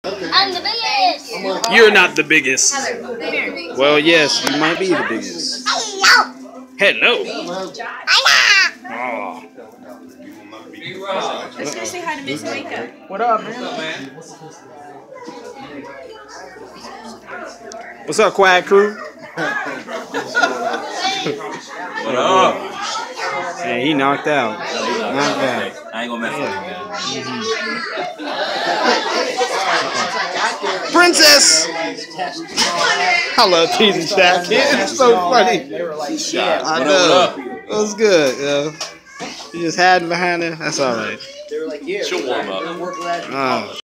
I'm the biggest. You're not the biggest. Well, yes, you might be the biggest. Hello. Oh. Let's go say hi to Miss Makeup. What up, man? What's up, Quiet Crew? What up? Man, he knocked out. I ain't gonna mess with you, man. Princess! I love teasing Shaq. It's so funny. I know. It was good, yo. You just hiding behind it. That's all right. She'll warm up.